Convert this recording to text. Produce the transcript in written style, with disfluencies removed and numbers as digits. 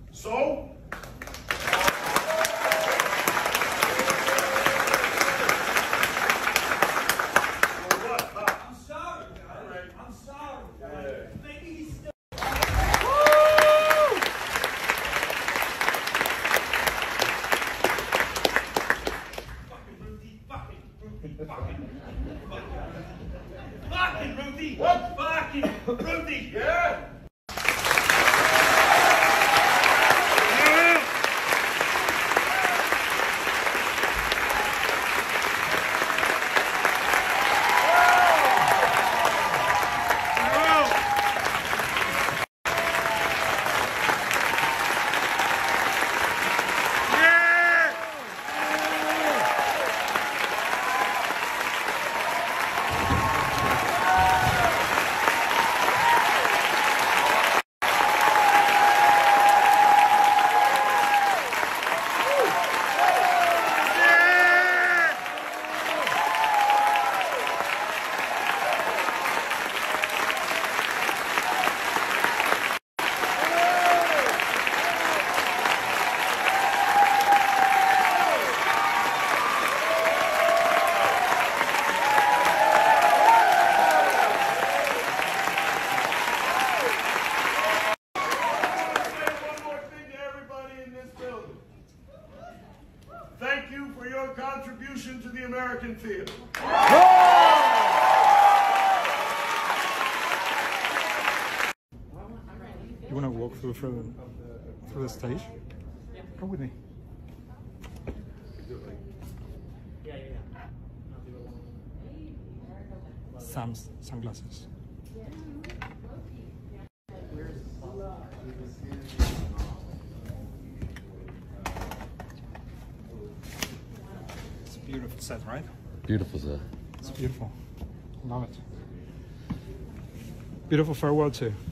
So? Fucking Ruthie! What? Fucking Ruthie! Yeah? Thank you for your contribution to the American theater. You want to walk through the stage? Come with me. Sam's sunglasses. It's a beautiful set, right? Beautiful set. It's beautiful. Love it. Beautiful farewell too.